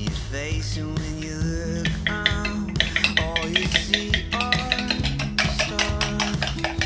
face, and when you look around, all you see are stars.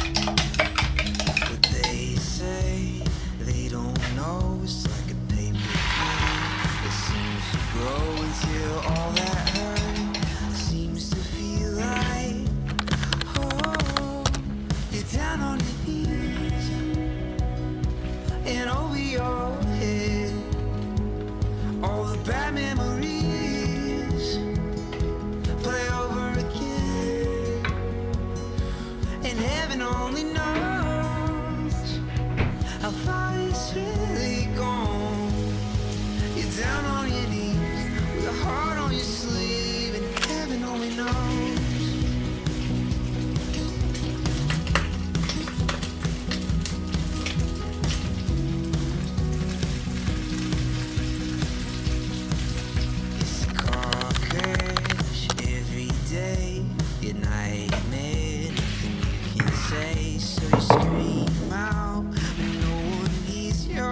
But they say they don't know, it's like a paper plane. It seems to grow until all that hurt seems to feel like, oh, you're down on your knees and over your head. All the bad memories play over again, and heaven only knows how far it's really gone. You're down on your knees with a heart on your sleeve, and heaven only knows. Your nightmare, nothing you can say, so you scream out when no one hears your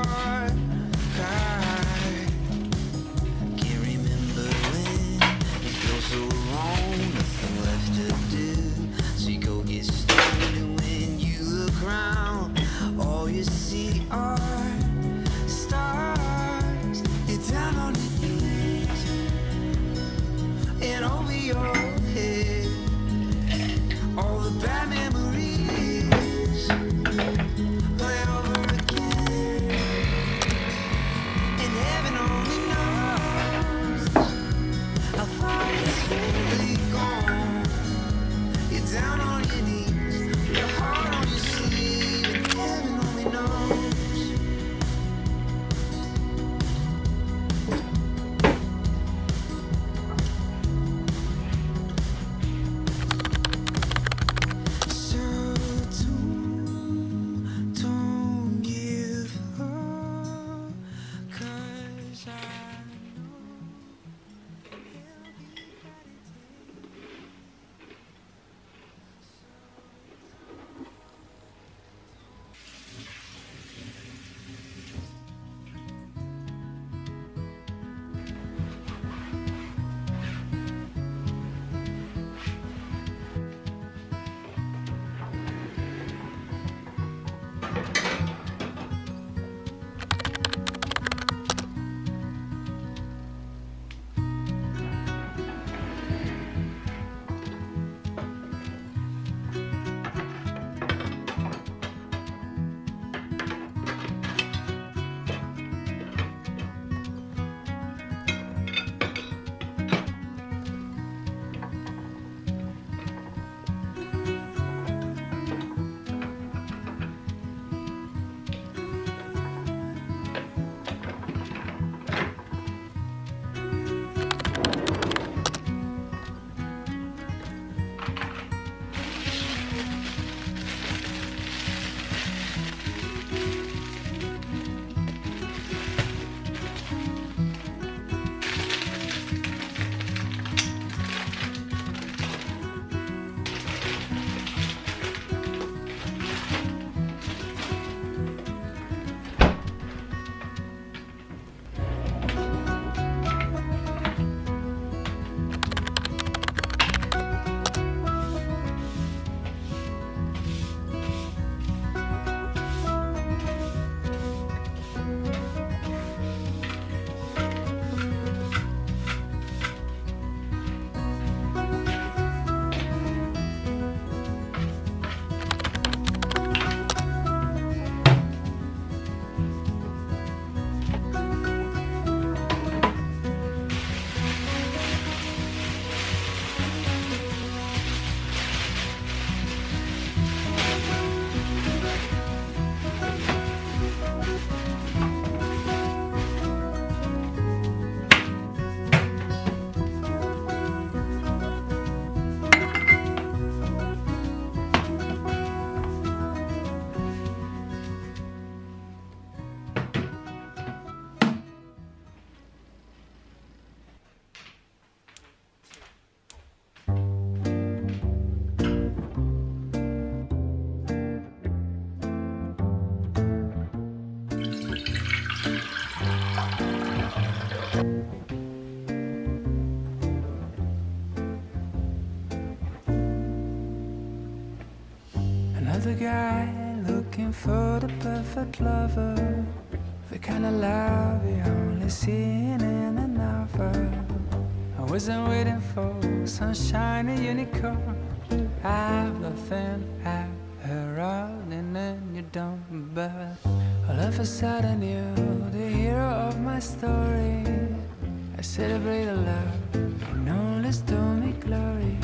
cry. Can't remember when you feel so alone, nothing left to do, so you go get stoned, and when you look around, all you see are stars. You're down on your knees and over your head. All the bad memories play over again, and heaven only knows how far it's really gone. You're down on your knees, with your heart on your sleeve, and heaven only knows. guy looking for the perfect lover, the kind of love you only see in a novel. I wasn't waiting for some shiny unicorn. I've nothing I've heard of, and then you don't. But all of a sudden you're the hero of my story. I celebrate a love and only stole me glory.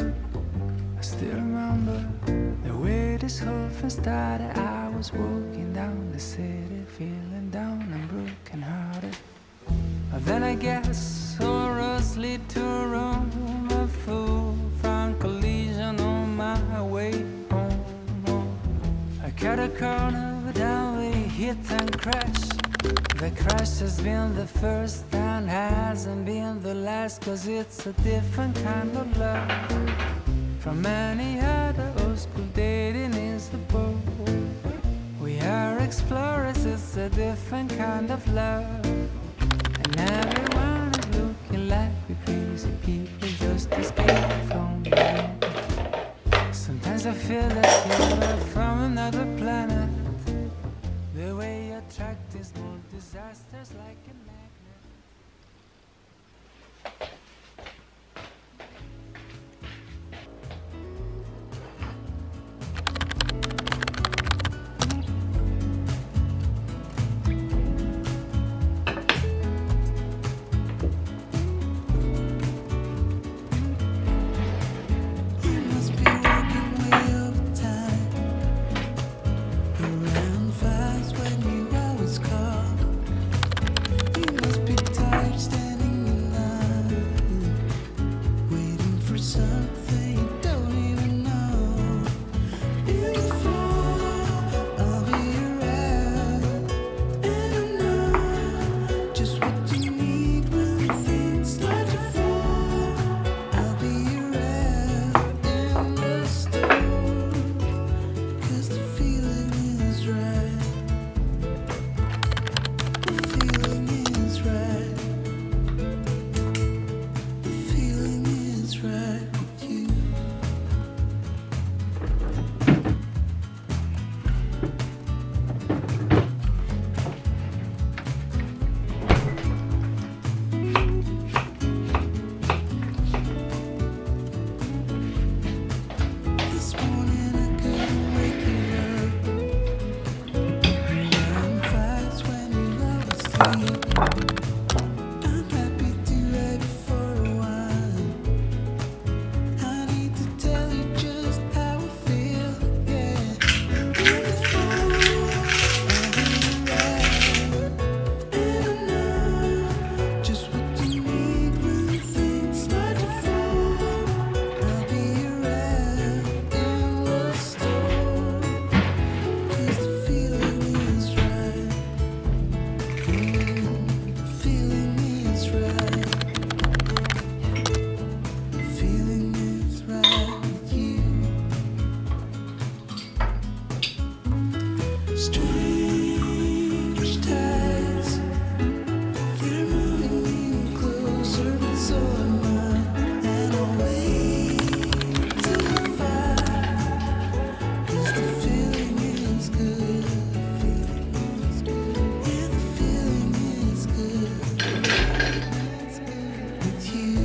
I still remember the way this whole thing started. I was walking down the city, feeling down and broken hearted. But then I guess all roads lead to a room, a full front collision on my way home. I cut a corner, but then we hit and crash. The crash has been the first and hasn't been the last, 'cause it's a different kind of love from any other old school dating is the boat. We are explorers, it's a different kind of love. And everyone is looking like we crazy people just escaping from the rain. Sometimes I feel like you're from another planet. The way you attract these more disasters like a magnet. With you